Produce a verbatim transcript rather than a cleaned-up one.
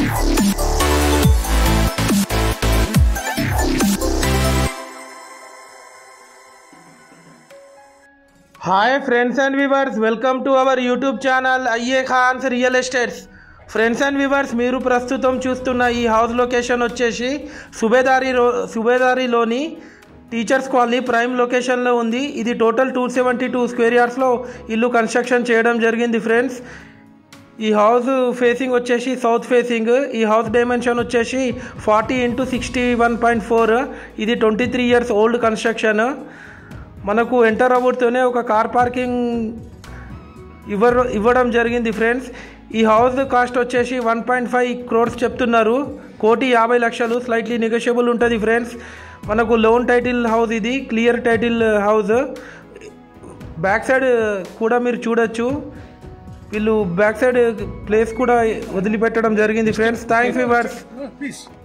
Hi friends and viewers, welcome to our YouTube channel I A Khans real estates. Friends and viewers, మీరు ప్రస్తుతం చూస్తున్న ఈ house location వచ్చేసి సుబేదారి రో సుబేదారిలోని టీచర్స్ కాలనీ ప్రైమ్ లొకేషన్లో ఉంది. ఇది total two seventy two square యార్డ్స్లో ఇల్లు కన్స్ట్రక్షన్ చేయడం జరిగింది. ఫ్రెండ్స్, ఈ హౌస్ ఫేసింగ్ వచ్చేసి సౌత్ ఫేసింగ్. ఈ హౌస్ డైమెన్షన్ వచ్చేసి forty into sixty one point four. ఇది twenty three years old construction. మనకు ఎంటర్ అవ్వతోనే ఒక కార్ పార్కింగ్ ఇవ్వ ఇవ్వడం జరిగింది. ఫ్రెండ్స్, ఈ హౌస్ కాస్ట్ వచ్చేసి వన్ పాయింట్ ఫైవ్ క్రోర్స్ చెప్తున్నారు. కోటి యాభై లక్షలు స్లైట్లీ నెగోషియబుల్ ఉంటుంది. ఫ్రెండ్స్, మనకు లోన్ టైటిల్ హౌస్, ఇది clear title house. Back side కూడా మీరు చూడొచ్చు, వీళ్ళు బ్యాక్ సైడ్ ప్లేస్ కూడా వదిలిపెట్టడం జరిగింది. Friends, thanks viewers.